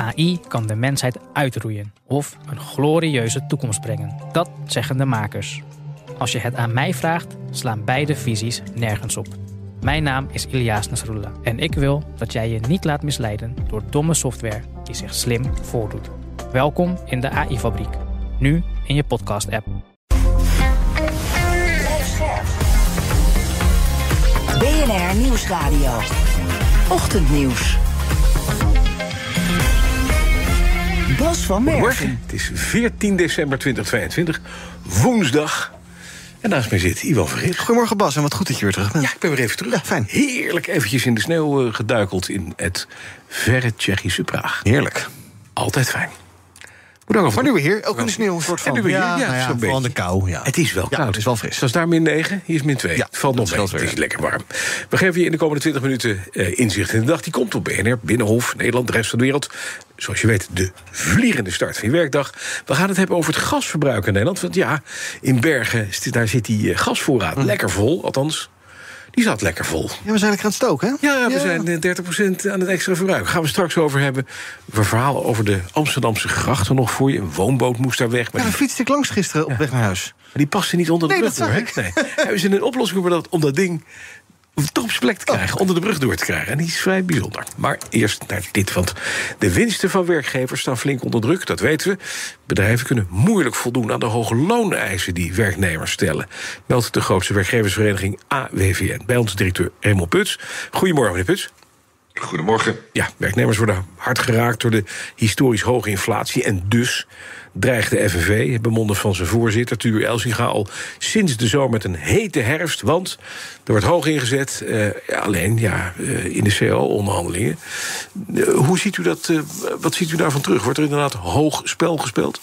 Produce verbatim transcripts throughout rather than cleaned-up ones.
A I kan de mensheid uitroeien of een glorieuze toekomst brengen. Dat zeggen de makers. Als je het aan mij vraagt, slaan beide visies nergens op. Mijn naam is Ilyas Nasrullah en ik wil dat jij je niet laat misleiden door domme software die zich slim voordoet. Welkom in de A I-fabriek. Nu in je podcast-app. B N R Nieuwsradio. Ochtendnieuws. Bas van Merwe. Morgen, het is veertien december tweeduizend tweeëntwintig, woensdag. En naast mij zit Iwan Verricht. Goedemorgen Bas, en wat goed dat je weer terug bent. Ja, ik ben weer even terug. Ja, fijn. Heerlijk eventjes in de sneeuw uh, geduikeld in het verre Tsjechische Praag. Heerlijk. Altijd fijn. Moet ook maar nu weer hier, ook in de sneeuw, een soort van. En nu weer ja, hier, ja, nou ja, zo'n vooral beetje. de kou. Ja. Het is wel Ja, koud. het is wel fris. Zoals daar min negen, hier is min twee. Ja, het valt nog dat mee. scheelt Het is weer. lekker warm. We geven je in de komende twintig minuten uh, inzicht in de dag. Die komt op B N R, Binnenhof, Nederland, de rest van de wereld. Zoals je weet, de vliegende start van je werkdag. We gaan het hebben over het gasverbruik in Nederland. Want ja, in Bergen, daar zit die uh, gasvoorraad hm. lekker vol, althans. Die zat lekker vol. Ja, we zijn lekker aan het stoken, hè? Ja, we ja. zijn dertig procent aan het extra verbruik. Daar gaan we straks over hebben. We verhalen over de Amsterdamse grachten nog voor je. Een woonboot moest daar weg. Maar Ja, daar die, fietste ik langs gisteren op Ja. weg naar huis. maar die paste niet onder de Nee, brug dat door. zag hè? ik. Nee. Hebben ze een oplossing voor dat, om dat ding toch op zijn plek te krijgen, Oh. onder de brug door te krijgen. En die is vrij bijzonder. Maar eerst naar dit, want de winsten van werkgevers staan flink onder druk, dat weten we. Bedrijven kunnen moeilijk voldoen aan de hoge looneisen die werknemers stellen, meldt de grootste werkgeversvereniging A W V N. Bij ons directeur Raymond Puts. Goedemorgen, meneer Puts. Goedemorgen. Ja, werknemers worden hard geraakt door de historisch hoge inflatie. En dus dreigt de F N V, bemonden van zijn voorzitter Tuur Elsinga, al sinds de zomer met een hete herfst. Want er wordt hoog ingezet, uh, ja, alleen ja, uh, in de C A O-onderhandelingen. Uh, hoe ziet u dat? Uh, wat ziet u daarvan terug? Wordt er inderdaad hoog spel gespeeld?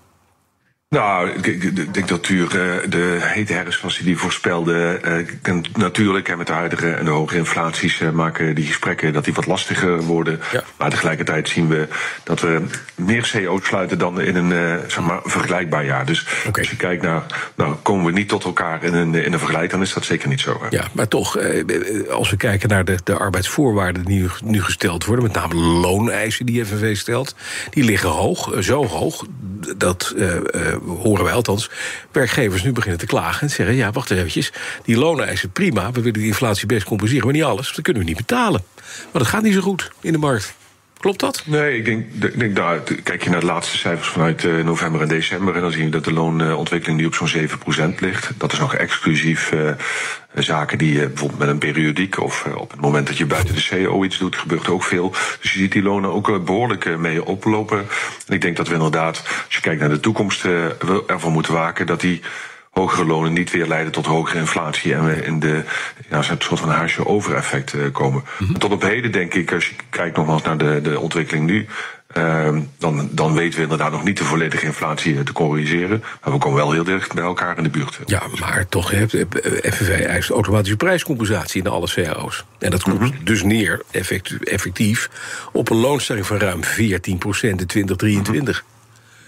Nou, ik, ik, ik denk dat Tuur uh, de hete herfst, zoals hij die voorspelde, uh, natuurlijk, hè, met de huidige en de hoge inflaties uh, maken die gesprekken dat die wat lastiger worden. Ja. Maar tegelijkertijd zien we dat we meer C A O's sluiten dan in een uh, zeg maar, vergelijkbaar jaar. Dus okay. Als je kijkt naar, nou, komen we niet tot elkaar in een, in een vergelijk, dan is dat zeker niet zo. Hè. Ja, maar toch, uh, als we kijken naar de, de arbeidsvoorwaarden die nu, nu gesteld worden, met name looneisen die F N V stelt, die liggen hoog, uh, zo hoog, dat uh, uh, horen wij althans, werkgevers nu beginnen te klagen en zeggen, ja, wacht eventjes, die looneisen prima, we willen die inflatie best compenseren, maar niet alles, dat kunnen we niet betalen. Maar dat gaat niet zo goed in de markt. Klopt dat? Nee, ik denk, ik denk nou, kijk je naar de laatste cijfers vanuit uh, november en december, en dan zie je dat de loonontwikkeling nu op zo'n zeven procent ligt. Dat is nog exclusief uh, zaken die uh, bijvoorbeeld met een periodiek of uh, op het moment dat je buiten de C A O iets doet, gebeurt ook veel. Dus je ziet die lonen ook uh, behoorlijk uh, mee oplopen. En ik denk dat we inderdaad, als je kijkt naar de toekomst, uh, ervan moeten waken dat die hogere lonen niet weer leiden tot hogere inflatie en we in de ja, een soort van huisje over-effect uh, komen. Mm-hmm. Tot op heden denk ik, als je kijkt nogmaals naar de, de ontwikkeling nu, uh, dan, dan weten we inderdaad nog niet de volledige inflatie te corrigeren. Maar we komen wel heel dicht bij elkaar in de buurt. Ja, maar toch, F N V eist automatische prijscompensatie in alle C A O's. En dat komt mm-hmm. dus neer, effectief, effectief, op een loonstijging van ruim veertien procent in twintig drieëntwintig. Mm-hmm.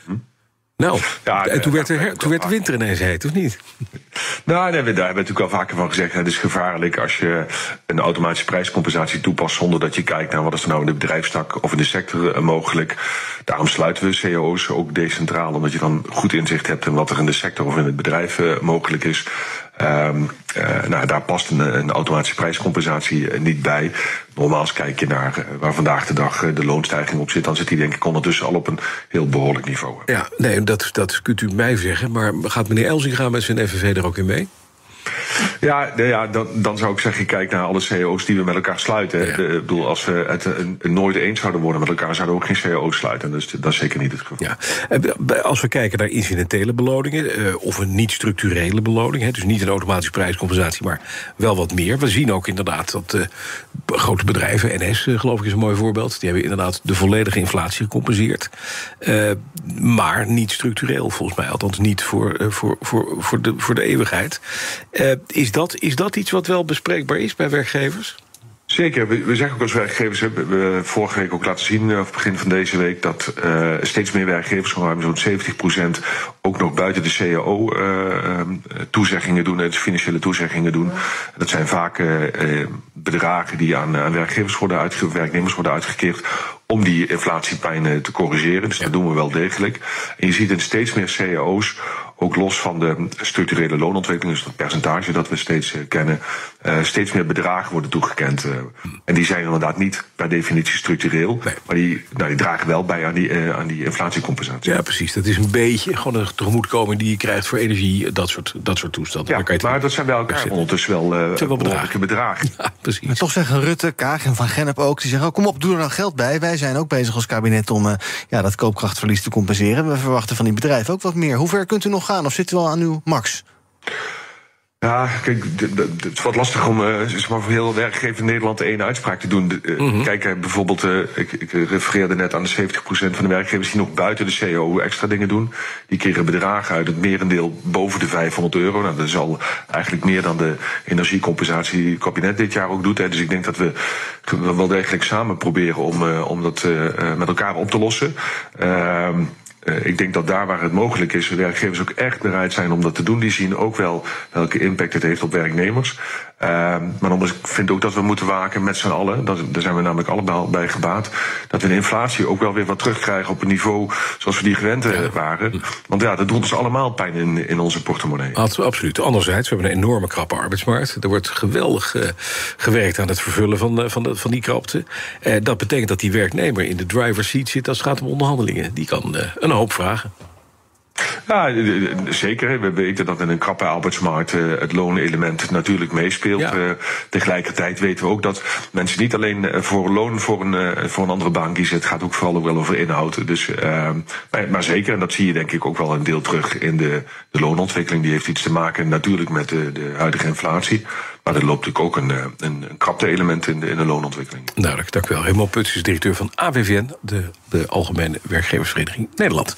Nou, ja, en toen, werd de, toen werd de winter ineens heet, of niet? Nou, nee, daar hebben we natuurlijk al vaker van gezegd. Het is gevaarlijk als je een automatische prijscompensatie toepast zonder dat je kijkt naar wat is er nou in de bedrijfstak of in de sector mogelijk. Daarom sluiten we C A O's ook decentraal, omdat je dan goed inzicht hebt in wat er in de sector of in het bedrijf uh, mogelijk is. Um, uh, nou, daar past een, een automatische prijscompensatie uh, niet bij. Normaal kijk je naar uh, waar vandaag de dag uh, de loonstijging op zit, dan zit die denk ik ondertussen al op een heel behoorlijk niveau. Ja, nee, dat, dat kunt u mij zeggen, maar gaat meneer Elsinga met zijn F N V er ook in mee? Ja, ja dan, dan zou ik zeggen, kijk naar alle C A O's die we met elkaar sluiten. Ja. Ik bedoel, als we het een, een nooit eens zouden worden met elkaar, zouden we ook geen C A O's sluiten. Dus dat is zeker niet het geval. Ja. Als we kijken naar incidentele beloningen, uh, of een niet-structurele beloning, hè, dus niet een automatische prijscompensatie, maar wel wat meer. We zien ook inderdaad dat uh, grote bedrijven, N S uh, geloof ik is een mooi voorbeeld, die hebben inderdaad de volledige inflatie gecompenseerd. Uh, maar niet structureel, volgens mij. Althans niet voor, uh, voor, voor, voor, de, voor de eeuwigheid. Uh, is, dat, is dat iets wat wel bespreekbaar is bij werkgevers? Zeker. We, we zeggen ook als werkgevers, hebben we vorige week ook laten zien, of begin van deze week, dat uh, steeds meer werkgevers, ruim zo'n zeventig procent, ook nog buiten de C A O uh, toezeggingen doen, dus financiële toezeggingen doen. Dat zijn vaak uh, bedragen die aan, aan werkgevers worden uitgekeerd, werknemers worden uitgekeerd, om die inflatiepijn te corrigeren. Dus dat doen we wel degelijk. En je ziet in steeds meer C A O's, ook los van de structurele loonontwikkeling, dus dat percentage dat we steeds uh, kennen, uh, steeds meer bedragen worden toegekend. Uh, en die zijn inderdaad niet per definitie structureel, nee. maar die, nou, die dragen wel bij aan die, uh, aan die inflatiecompensatie. Ja, precies. Dat is een beetje gewoon een tegemoetkoming die je krijgt voor energie, dat soort, dat soort toestanden. Ja, kan je maar dat zijn bij elkaar ondertussen wel, uh, wel bedragen. bedragen. Ja, precies. Maar toch zeggen Rutte, Kaag en Van Gennep ook, die zeggen, oh, kom op, doe er nou geld bij. Wij zijn ook bezig als kabinet om uh, ja, dat koopkrachtverlies te compenseren. We verwachten van die bedrijven ook wat meer. Hoe ver kunt u nog gaan? Of zit u al aan uw max? Ja, kijk, het is wat lastig om uh, zeg maar voor heel werkgever in Nederland één uitspraak te doen. Uh, mm-hmm. Kijk, uh, bijvoorbeeld, uh, ik, ik refereerde net aan de zeventig procent van de werkgevers die nog buiten de C A O extra dingen doen. Die kregen bedragen uit, het merendeel boven de vijfhonderd euro. Nou, dat is al eigenlijk meer dan de energiecompensatie die het kabinet dit jaar ook doet. Hè. Dus ik denk dat we wel degelijk samen proberen om, uh, om dat uh, met elkaar op te lossen. Uh, Uh, ik denk dat daar waar het mogelijk is, de werkgevers ook echt bereid zijn om dat te doen. Die zien ook wel welke impact het heeft op werknemers. Uh, maar anders vind ik ook dat we moeten waken met z'n allen. Dat, daar zijn we namelijk allebei bij gebaat. Dat we de inflatie ook wel weer wat terugkrijgen op een niveau zoals we die gewend ja. waren. Want ja, dat doet ons allemaal pijn in, in onze portemonnee. Absoluut. Anderzijds, we hebben een enorme krappe arbeidsmarkt. Er wordt geweldig uh, gewerkt aan het vervullen van, uh, van, de, van die krapte. Uh, dat betekent dat die werknemer in de driver's seat zit als het gaat om onderhandelingen. Die kan uh, een hoop vragen. Ja, zeker. We weten dat in een krappe arbeidsmarkt uh, het loonelement natuurlijk meespeelt. Ja. Uh, tegelijkertijd weten we ook dat mensen niet alleen uh, voor loon voor een, uh, voor een andere baan kiezen. Het gaat ook vooral ook wel over inhoud. Dus, uh, maar, maar zeker, en dat zie je denk ik ook wel een deel terug in de, de loonontwikkeling. Die heeft iets te maken natuurlijk met de, de huidige inflatie. Maar er loopt natuurlijk ook een, een, een krapte element in de, in de loonontwikkeling. Duidelijk, dank u wel. Raymond Puts is directeur van A W V N, de, de Algemene Werkgeversvereniging Nederland.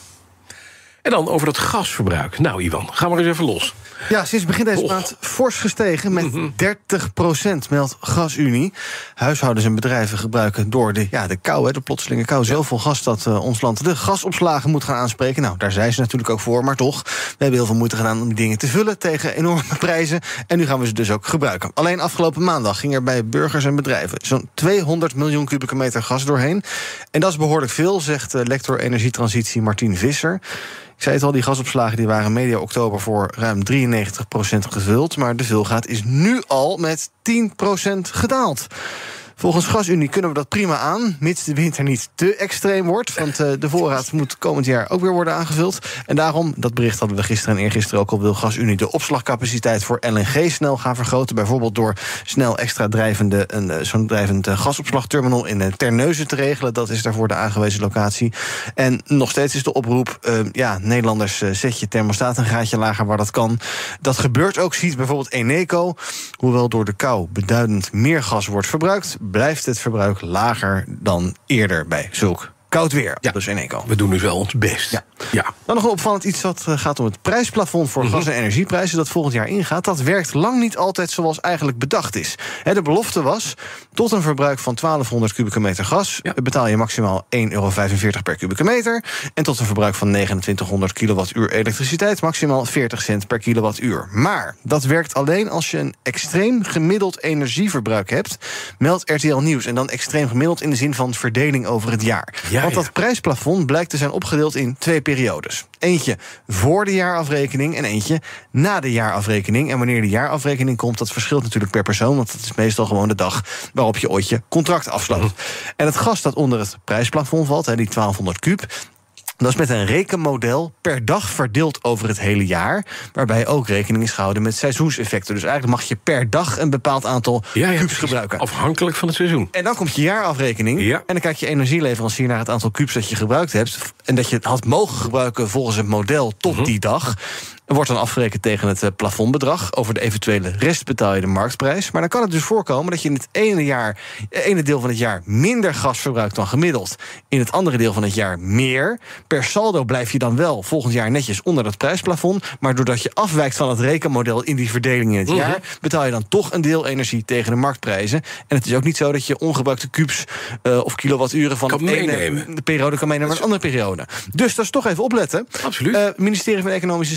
En dan over dat gasverbruik. Nou, Iwan, ga maar eens even los. Ja, sinds begin deze maand fors gestegen met dertig procent, meldt GasUnie. Huishoudens en bedrijven gebruiken door de, ja, de kou, hè, de plotselinge kou, zoveel gas dat uh, ons land de gasopslagen moet gaan aanspreken. Nou, daar zijn ze natuurlijk ook voor, maar toch, we hebben heel veel moeite gedaan om die dingen te vullen tegen enorme prijzen. En nu gaan we ze dus ook gebruiken. Alleen afgelopen maandag ging er bij burgers en bedrijven zo'n tweehonderd miljoen kubieke meter gas doorheen. En dat is behoorlijk veel, zegt uh, lector energietransitie Martien Visser. Ik zei het al, die gasopslagen die waren medio oktober voor ruim drieënnegentig procent gevuld. Maar de vulgraad is nu al met tien procent gedaald. Volgens GasUnie kunnen we dat prima aan, mits de winter niet te extreem wordt. Want uh, de voorraad moet komend jaar ook weer worden aangevuld. En daarom, dat bericht hadden we gisteren en eergisteren ook al, wil GasUnie de opslagcapaciteit voor L N G snel gaan vergroten. Bijvoorbeeld door snel extra drijvende, een, zo'n drijvend uh, gasopslagterminal in uh, Terneuzen te regelen. Dat is daarvoor de aangewezen locatie. En nog steeds is de oproep, uh, ja, Nederlanders, uh, zet je thermostaat een graadje lager waar dat kan. Dat gebeurt ook, ziet bijvoorbeeld Eneco. Hoewel door de kou beduidend meer gas wordt verbruikt, blijft het verbruik lager dan eerder bij zulk koud weer. Ja, dus Eneco. We doen dus wel ons best. Ja. Ja. Dan nog een opvallend iets dat gaat om het prijsplafond voor mm-hmm. gas- en energieprijzen dat volgend jaar ingaat. Dat werkt lang niet altijd zoals eigenlijk bedacht is. He, de belofte was, tot een verbruik van twaalfhonderd kubieke meter gas ja. betaal je maximaal één euro vijfenveertig per kubieke meter. En tot een verbruik van negenentwintighonderd kilowattuur elektriciteit maximaal veertig cent per kilowattuur. Maar dat werkt alleen als je een extreem gemiddeld energieverbruik hebt, meldt R T L Nieuws. En dan extreem gemiddeld in de zin van verdeling over het jaar. Ja. Want dat prijsplafond blijkt te zijn opgedeeld in twee periodes. Eentje voor de jaarafrekening en eentje na de jaarafrekening. En wanneer de jaarafrekening komt, dat verschilt natuurlijk per persoon, want dat is meestal gewoon de dag waarop je ooit je contract afsluit. Mm-hmm. En het gas dat onder het prijsplafond valt, die twaalfhonderd kuub, dat is met een rekenmodel per dag verdeeld over het hele jaar, waarbij ook rekening is gehouden met seizoenseffecten. Dus eigenlijk mag je per dag een bepaald aantal ja, ja, kubus gebruiken. Afhankelijk van het seizoen. En dan komt je jaarafrekening. Ja. En dan kijkt je energieleverancier naar het aantal kubus dat je gebruikt hebt. En dat je het had mogen gebruiken volgens het model tot mm-hmm. die dag. Wordt dan afgerekend tegen het plafondbedrag. Over de eventuele rest betaal je de marktprijs. Maar dan kan het dus voorkomen dat je in het ene, jaar, ene deel van het jaar minder gas verbruikt dan gemiddeld. In het andere deel van het jaar meer. Per saldo blijf je dan wel volgend jaar netjes onder dat prijsplafond. Maar doordat je afwijkt van het rekenmodel in die verdeling in het mm-hmm. jaar, betaal je dan toch een deel energie tegen de marktprijzen. En het is ook niet zo dat je ongebruikte kubus uh, of kilowatturen van kan de ene periode kan meenemen naar een andere periode. Dus dat is toch even opletten. Absoluut. Het uh, ministerie van Economische Zaken zegt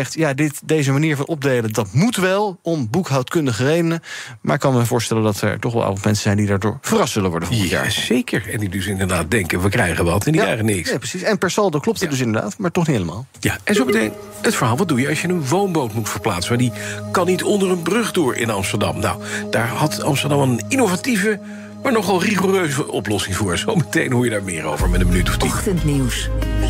zegt, ja, dit, deze manier van opdelen, dat moet wel om boekhoudkundige redenen. Maar ik kan me voorstellen dat er toch wel mensen zijn die daardoor verrast zullen worden volgend Ja, jaar. zeker. En die dus inderdaad denken, we krijgen wat en die Ja, krijgen niks. Ja, precies. En per saldo klopt het Ja. dus inderdaad, maar toch niet helemaal. Ja, en zo meteen het verhaal, wat doe je als je een woonboot moet verplaatsen? Maar die kan niet onder een brug door in Amsterdam. Nou, daar had Amsterdam een innovatieve, maar nogal rigoureuze oplossing voor. Zo meteen hoor je daar meer over met een minuut of tien. Ochtendnieuws.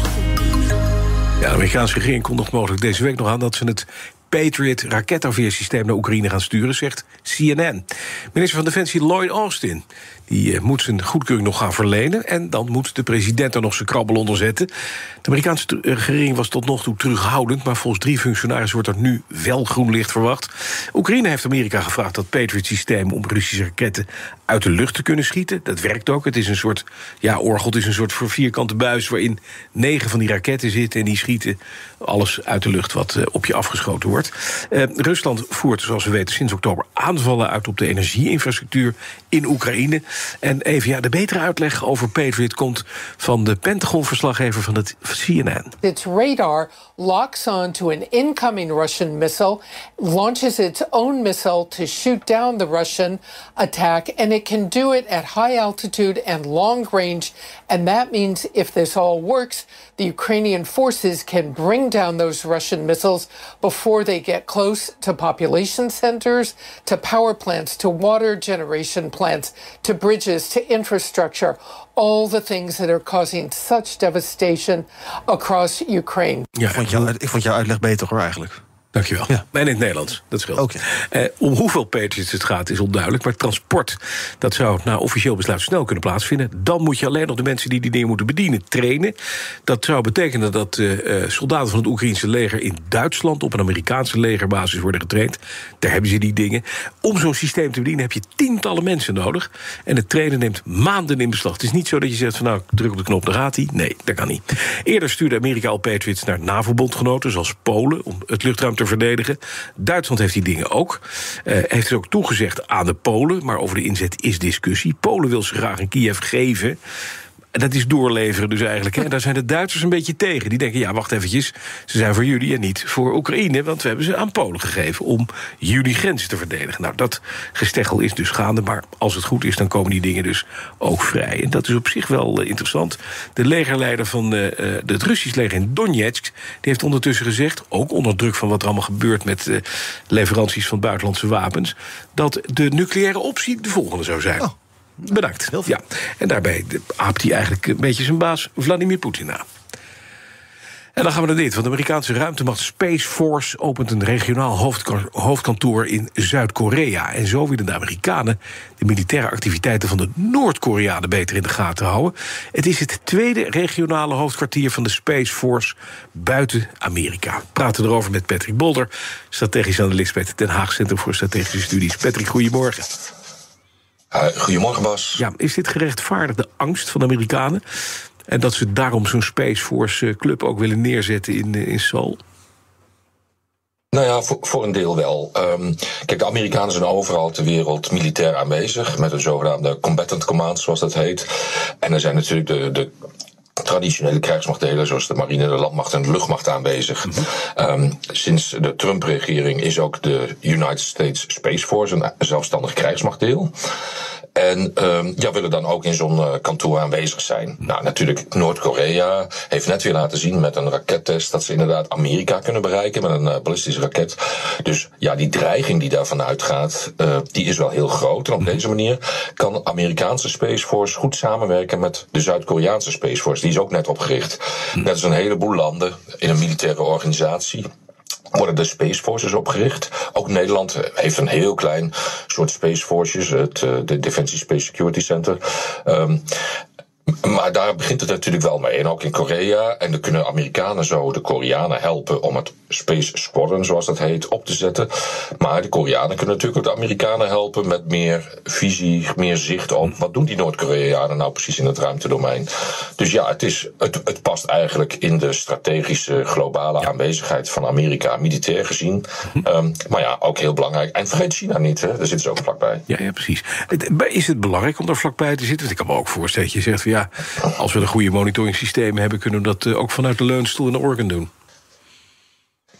Ja, de Amerikaanse regering kondigt mogelijk deze week nog aan dat ze het Patriot raketafweersysteem naar Oekraïne gaan sturen, zegt C N N. Minister van Defensie Lloyd Austin die uh, moet zijn goedkeuring nog gaan verlenen en dan moet de president er nog zijn krabbel onder zetten. De Amerikaanse t- regering was tot nog toe terughoudend, maar volgens drie functionarissen wordt er nu wel groen licht verwacht. Oekraïne heeft Amerika gevraagd dat Patriot-systeem om Russische raketten uit de lucht te kunnen schieten. Dat werkt ook. Het is een soort, ja, orgel, het is een soort vierkante buis waarin negen van die raketten zitten en die schieten alles uit de lucht wat uh, op je afgeschoten wordt. Uh, Rusland voert, zoals we weten, sinds oktober aanvallen uit op de energieinfrastructuur in Oekraïne. En even, ja, de betere uitleg over Patriot komt van de Pentagon-verslaggever van het C N N. Its radar locks on to an incoming Russian missile, launches its own missile to shoot down the Russian attack, and it can do it at high altitude and long range. And that means if this all works, the Ukrainian forces can bring down those Russian missiles before they get close to population centers, to power plants, to water generation plants, to bridges, to infrastructure, all the things that are causing such devastation across Ukraine. Ja, Ik vond, jou, ik vond jouw uitleg beter hoor, eigenlijk. Dankjewel. Ja. En in het Nederlands, dat scheelt. Oké. Eh, om hoeveel Patriots het gaat is onduidelijk, maar het transport, dat zou na officieel besluit snel kunnen plaatsvinden. Dan moet je alleen nog de mensen die die dingen moeten bedienen trainen. Dat zou betekenen dat uh, soldaten van het Oekraïnse leger in Duitsland op een Amerikaanse legerbasis worden getraind. Daar hebben ze die dingen. Om zo'n systeem te bedienen heb je tientallen mensen nodig. En het trainen neemt maanden in beslag. Het is niet zo dat je zegt van nou, druk op de knop, dan gaat hij. Nee, dat kan niet. Eerder stuurde Amerika al Patriots naar NAVO-bondgenoten, zoals Polen, om het luchtruim te verdedigen. Duitsland heeft die dingen ook. Uh, heeft het ook toegezegd aan de Polen, maar over de inzet is discussie. Polen wil ze graag in Kiev geven. En dat is doorleveren dus eigenlijk. En daar zijn de Duitsers een beetje tegen. Die denken, ja, wacht eventjes, ze zijn voor jullie en niet voor Oekraïne, want we hebben ze aan Polen gegeven om jullie grenzen te verdedigen. Nou, dat gesteggel is dus gaande, maar als het goed is, dan komen die dingen dus ook vrij. En dat is op zich wel uh, interessant. De legerleider van uh, het Russisch leger in Donetsk, die heeft ondertussen gezegd, ook onder druk van wat er allemaal gebeurt met uh, leveranties van buitenlandse wapens, dat de nucleaire optie de volgende zou zijn. Oh. Bedankt. Ja. En daarbij aapt hij eigenlijk een beetje zijn baas Vladimir Poetin na. En dan gaan we naar dit, want de Amerikaanse ruimtemacht Space Force opent een regionaal hoofdkantoor in Zuid-Korea. En zo willen de Amerikanen de militaire activiteiten van de Noord-Koreanen beter in de gaten houden. Het is het tweede regionale hoofdkwartier van de Space Force buiten Amerika. We praten erover met Patrick Bolder, strategisch analist bij het Den Haag Centrum voor Strategische Studies. Patrick, goedemorgen. Uh, goedemorgen, Bas. Ja, is dit gerechtvaardigde angst van de Amerikanen? En dat ze daarom zo'n Space Force Club ook willen neerzetten in, in Seoul? Nou ja, voor, voor een deel wel. Um, kijk, de Amerikanen zijn overal ter wereld militair aanwezig, met een zogenaamde combatant command, zoals dat heet. En er zijn natuurlijk de, de traditionele krijgsmachtdelen, zoals de marine, de landmacht en de luchtmacht aanwezig. Mm-hmm. Um, sinds de Trump-regering is ook de United States Space Force een zelfstandig krijgsmachtdeel. En um, ja, willen dan ook in zo'n uh, kantoor aanwezig zijn. Nou, natuurlijk, Noord-Korea heeft net weer laten zien met een rakettest dat ze inderdaad Amerika kunnen bereiken met een uh, ballistische raket. Dus ja, die dreiging die daarvan uitgaat, uh, die is wel heel groot. En op deze manier kan de Amerikaanse Space Force goed samenwerken met de Zuid-Koreaanse Space Force. Die is ook net opgericht. Net als een heleboel landen in een militaire organisatie worden de Space Forces opgericht. Ook Nederland heeft een heel klein soort Space Forces, het uh, de Defensie Space Security Center. Um, Maar daar begint het natuurlijk wel mee. En ook in Korea. En dan kunnen Amerikanen zo de Koreanen helpen om het Space Squadron, zoals dat heet, op te zetten. Maar de Koreanen kunnen natuurlijk ook de Amerikanen helpen met meer visie, meer zicht op wat doen die Noord-Koreanen nou precies in het ruimtedomein. Dus ja, het, is, het, het past eigenlijk in de strategische globale aanwezigheid van Amerika, militair gezien. Um, maar ja, ook heel belangrijk. En vergeet China niet, hè? Daar zitten ze ook vlakbij. Ja, ja, precies. Is het belangrijk om daar vlakbij te zitten? Want ik kan me ook voorstellen dat je zegt van ja, als we een goede monitoringssysteem hebben, kunnen we dat ook vanuit de leunstoel in Oregon doen.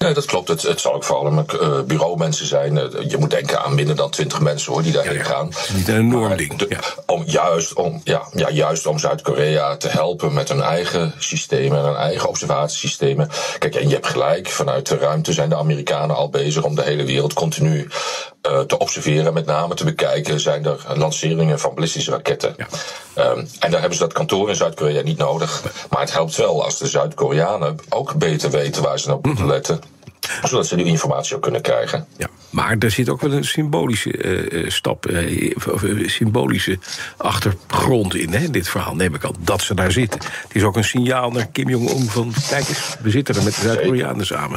Nee, dat klopt. Het, het zal ook vooral met uh, bureaumensen zijn. Uh, je moet denken aan minder dan twintig mensen hoor, die daarheen ja, ja. gaan. Het is niet een enorm maar ding. De, ja. om, juist, om, ja, ja, juist om Zuid-Korea te helpen met hun eigen systemen en hun eigen observatiesystemen. Kijk, en je hebt gelijk, vanuit de ruimte zijn de Amerikanen al bezig om de hele wereld continu uh, te observeren, met name te bekijken, zijn er lanceringen van ballistische raketten. Ja. Um, en daar hebben ze dat kantoor in Zuid-Korea niet nodig. Maar het helpt wel als de Zuid-Koreanen ook beter weten waar ze op moeten letten, zodat ze die informatie ook kunnen krijgen. Ja, maar er zit ook wel een symbolische uh, stap, uh, of uh, symbolische achtergrond in, hè, in dit verhaal, neem ik al, dat ze daar zitten. Het is ook een signaal naar Kim Jong-un van, kijk eens, we zitten er met de Zuid-Koreanen samen.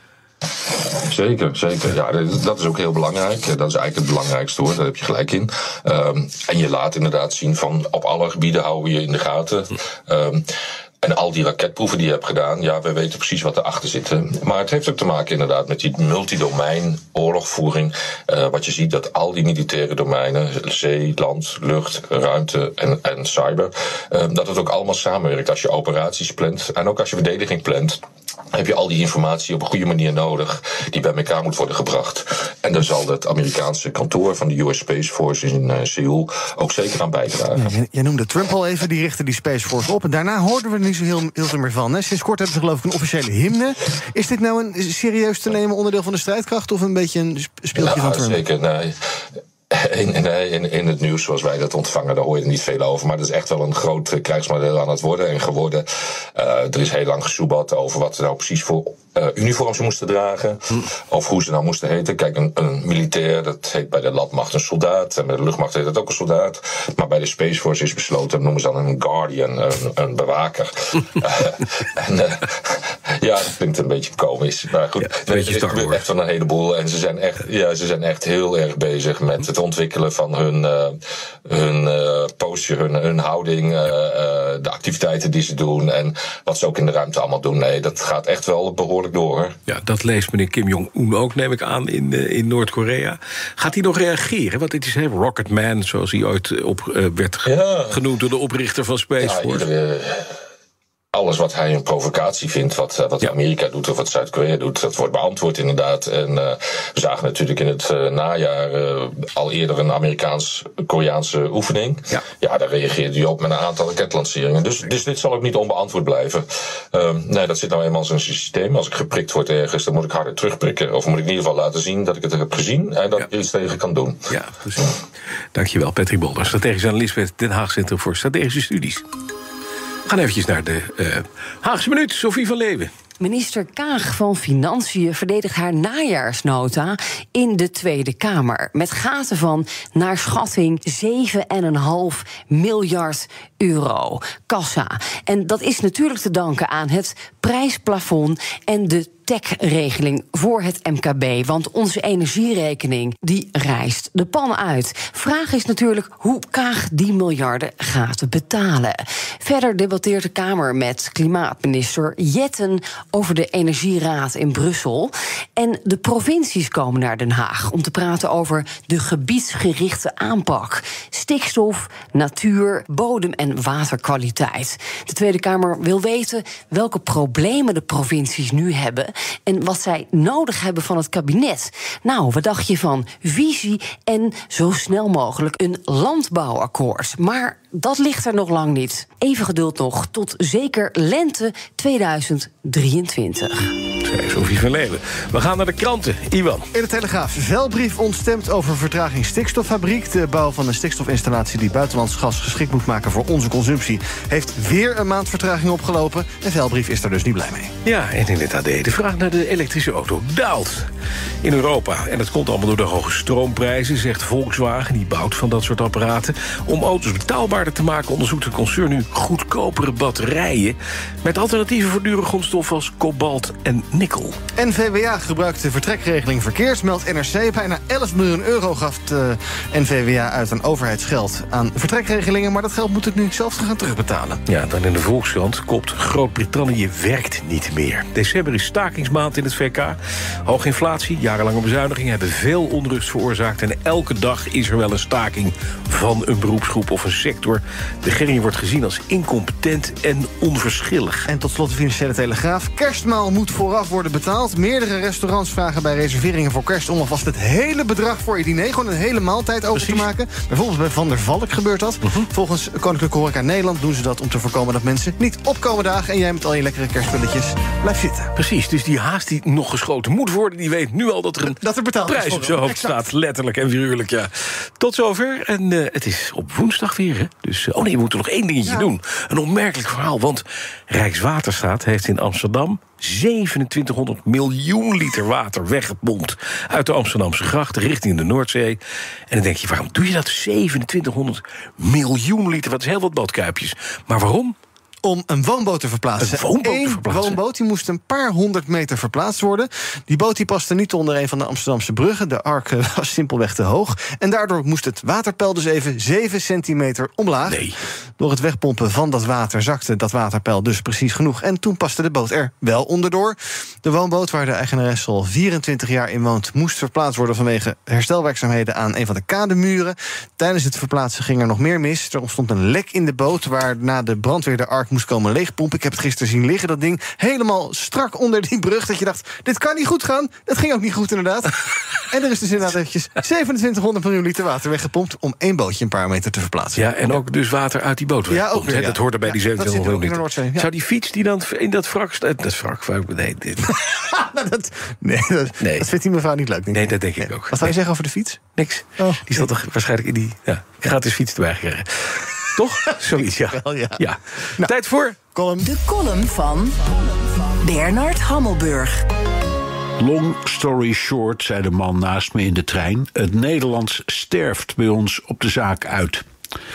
Zeker, zeker. Ja, dat is ook heel belangrijk. Dat is eigenlijk het belangrijkste hoor, daar heb je gelijk in. Um, en je laat inderdaad zien van op alle gebieden houden we je in de gaten. Um, En al die raketproeven die je hebt gedaan, ja, we weten precies wat erachter zit. Maar het heeft ook te maken inderdaad met die multidomein oorlogvoering. Uh, wat je ziet dat al die militaire domeinen, zee, land, lucht, ruimte en, en cyber, uh, dat het ook allemaal samenwerkt. Als je operaties plant en ook als je verdediging plant, heb je al die informatie op een goede manier nodig die bij elkaar moet worden gebracht. En daar zal het Amerikaanse kantoor van de U S Space Force in uh, Seoul ook zeker aan bijdragen. Ja, jij noemde Trump al even, die richtte die Space Force op. En daarna hoorden we er niet zo heel, heel veel meer van. Hè? Sinds kort hebben ze geloof ik een officiële hymne. Is dit nou een serieus te nemen onderdeel van de strijdkracht of een beetje een speeltje ja, van Trump? Zeker, nee. In, in, in het nieuws zoals wij dat ontvangen, daar hoor je er niet veel over. Maar dat is echt wel een groot krijgsmodel aan het worden en geworden. Uh, er is heel lang gesoebat over wat ze nou precies voor uh, uniform ze moesten dragen. Hm. Of hoe ze nou moesten heten. Kijk, een, een militair, dat heet bij de landmacht een soldaat. En bij de luchtmacht heet dat ook een soldaat. Maar bij de Space Force is besloten, noemen ze dan een guardian, een, een bewaker. uh, en uh, ja, dat klinkt een beetje komisch. Maar goed, ja, het is echt van een heleboel. En ze zijn echt, ja, ze zijn echt heel erg bezig met het ontwikkelen van hun, uh, hun uh, posture, hun, hun houding, uh, uh, de activiteiten die ze doen en wat ze ook in de ruimte allemaal doen. Nee, dat gaat echt wel behoorlijk door. Hoor. Ja, dat leest meneer Kim Jong-un ook, neem ik aan, in, uh, in Noord-Korea. Gaat hij nog reageren? Want het is he, Rocket Man, zoals hij ooit op, uh, werd ja. genoemd door de oprichter van Space ja, Force. Iedere, alles wat hij een provocatie vindt, wat, wat ja. Amerika doet of wat Zuid-Korea doet, dat wordt beantwoord inderdaad. En uh, we zagen natuurlijk in het uh, najaar uh, al eerder een Amerikaans-Koreaanse oefening. Ja. ja, daar reageerde hij op met een aantal raketlanceringen. Dus, dus dit zal ook niet onbeantwoord blijven. Uh, nee, dat zit nou eenmaal in zijn systeem. Als ik geprikt word ergens, dan moet ik harder terugprikken. Of moet ik in ieder geval laten zien dat ik het heb gezien en dat ja. ik iets tegen kan doen. Ja, precies. Dankjewel, Patrick Bolder, strategisch analist bij het Den Haag Centrum voor Strategische Studies. We gaan eventjes naar de uh, Haagse Minuut, Sophie van Leeuwen. Minister Kaag van Financiën verdedigt haar najaarsnota in de Tweede Kamer. Met gaten van, naar schatting, zeven komma vijf miljard euro kassa. En dat is natuurlijk te danken aan het prijsplafond en de T E C-regeling voor het M K B. Want onze energierekening, die rijst de pan uit. Vraag is natuurlijk hoe Kaag die miljarden gaat betalen. Verder debatteert de Kamer met klimaatminister Jetten over de Energieraad in Brussel. En de provincies komen naar Den Haag om te praten over de gebiedsgerichte aanpak. Stikstof, natuur, bodem- en waterkwaliteit. De Tweede Kamer wil weten welke problemen de provincies nu hebben en wat zij nodig hebben van het kabinet. Nou, wat dacht je van visie en zo snel mogelijk een landbouwakkoord? Maar dat ligt er nog lang niet. Even geduld nog, tot zeker lente tweeduizend drieëntwintig. Sophie van Leeuwen. We gaan naar de kranten. Iwan. In de Telegraaf. Velbrief ontstemt over vertraging stikstoffabriek. De bouw van een stikstofinstallatie die buitenlands gas geschikt moet maken voor onze consumptie heeft weer een maand vertraging opgelopen. En Velbrief is er dus niet blij mee. Ja, en in het A D de vraag naar de elektrische auto daalt in Europa. En dat komt allemaal door de hoge stroomprijzen, zegt Volkswagen. Die bouwt van dat soort apparaten. Om auto's betaalbaarder te maken onderzoekt het concern nu goedkopere batterijen met alternatieven voor dure grondstoffen als kobalt en nikkel. N V W A gebruikt de vertrekregeling verkeers, meldt N R C. Bijna elf miljoen euro gaf de N V W A uit aan overheidsgeld aan vertrekregelingen, maar dat geld moet het nu zelf gaan terugbetalen. Ja, dan in de Volkskrant kopt Groot-Brittannië werkt niet meer. December is stakingsmaand in het V K. Hoge inflatie, jarenlange bezuinigingen hebben veel onrust veroorzaakt en elke dag is er wel een staking van een beroepsgroep of een sector. De regering wordt gezien als incompetent en onverschillig. En tot slot de Financiële Telegraaf. Kerstmaal moet vooraf worden betaald. Meerdere restaurants vragen bij reserveringen voor kerst om alvast het hele bedrag voor je diner, gewoon een hele maaltijd over Precies. te maken. Bijvoorbeeld bij Van der Valk gebeurt dat. Uh-huh. Volgens Koninklijke Horeca Nederland doen ze dat om te voorkomen dat mensen niet opkomen dagen en jij met al je lekkere kerstspulletjes blijft zitten. Precies, dus die haast die nog geschoten moet worden, die weet nu al dat er een dat er betaald prijs op zijn hoofd exact. staat. Letterlijk en figuurlijk, ja. Tot zover. En uh, het is op woensdag weer, hè. Dus, uh, oh nee, we moeten nog één dingetje ja. doen. Een opmerkelijk verhaal, want Rijkswaterstaat heeft in Amsterdam zevenentwintighonderd miljoen liter water weggepompt uit de Amsterdamse grachten richting de Noordzee. En dan denk je, waarom doe je dat? zevenentwintighonderd miljoen liter, wat is heel wat badkuipjes. Maar waarom? Om een woonboot te verplaatsen. Een woonboot Eén te verplaatsen. woonboot die moest een paar honderd meter verplaatst worden. Die boot die paste niet onder een van de Amsterdamse bruggen. De ark was simpelweg te hoog. En daardoor moest het waterpeil dus even zeven centimeter omlaag. Nee. Door het wegpompen van dat water zakte dat waterpeil dus precies genoeg. En toen paste de boot er wel onderdoor. De woonboot, waar de eigenares al vierentwintig jaar in woont, moest verplaatst worden vanwege herstelwerkzaamheden aan een van de kademuren. Tijdens het verplaatsen ging er nog meer mis. Er ontstond een lek in de boot, waarna de brandweer de ark moest komen leegpompen. Ik heb het gisteren zien liggen, dat ding helemaal strak onder die brug, dat je dacht, dit kan niet goed gaan. Dat ging ook niet goed, inderdaad. En er is dus inderdaad eventjes zevenentwintighonderd miljoen liter water weggepompt om één bootje een paar meter te verplaatsen. Ja, en ook dus water uit die boot. Ja, ook weer, ja. Dat hoort er bij ja, die zevenentwintighonderd miljoen liter. Ja. Zou die fiets die dan in dat wrak staat... Dat wrak, nee, dit. dat, nee, dat, nee, dat vindt die mevrouw niet leuk, denk ik. Nee, dat denk ik nee. ook. Wat zou je zeggen over de fiets? Niks. Oh, die zat toch waarschijnlijk in die ja, gratis fiets erbij gekregen. Toch? Zoiets, ja. Wel, ja. ja. Nou, tijd voor... Column. De column van Bernard Hammelburg. Long story short, zei de man naast me in de trein, het Nederlands sterft bij ons op de zaak uit.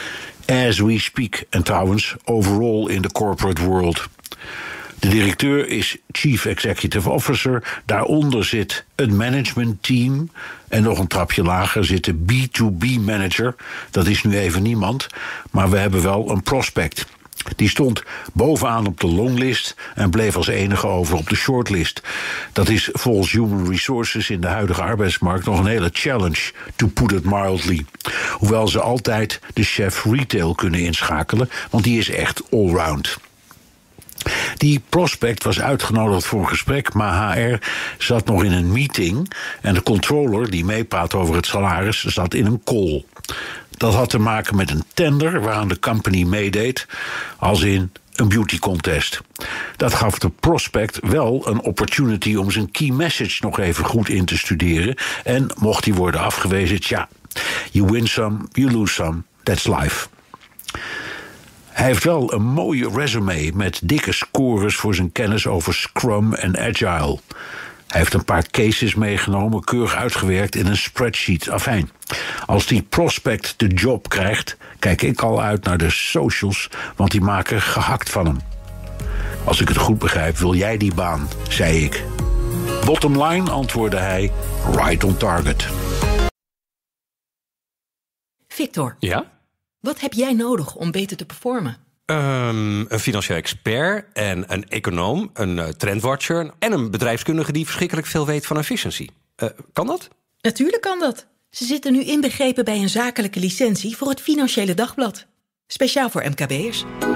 As we speak. En trouwens, overall in the corporate world. De directeur is Chief Executive Officer. Daaronder zit het managementteam. En nog een trapje lager zit de B to B manager. Dat is nu even niemand. Maar we hebben wel een prospect. Die stond bovenaan op de longlist en bleef als enige over op de shortlist. Dat is volgens Human Resources in de huidige arbeidsmarkt nog een hele challenge, to put it mildly. Hoewel ze altijd de chef retail kunnen inschakelen, want die is echt allround. Die prospect was uitgenodigd voor een gesprek, maar H R zat nog in een meeting en de controller die meepraat over het salaris zat in een call. Dat had te maken met een tender waaraan de company meedeed, als in een beauty contest. Dat gaf de prospect wel een opportunity om zijn key message nog even goed in te studeren. En mocht die worden afgewezen, tja, you win some, you lose some, that's life. Hij heeft wel een mooie resume met dikke scores voor zijn kennis over Scrum en Agile. Hij heeft een paar cases meegenomen, keurig uitgewerkt in een spreadsheet. Afijn, als die prospect de job krijgt, kijk ik al uit naar de socials, want die maken gehakt van hem. Als ik het goed begrijp, wil jij die baan, zei ik. Bottom line, antwoordde hij, right on target. Victor. Ja? Wat heb jij nodig om beter te performen? Um, een financieel expert en een econoom, een uh, trendwatcher en een bedrijfskundige die verschrikkelijk veel weet van efficiëntie. Uh, kan dat? Natuurlijk kan dat. Ze zitten nu inbegrepen bij een zakelijke licentie voor het Financiële Dagblad. Speciaal voor M K B'ers.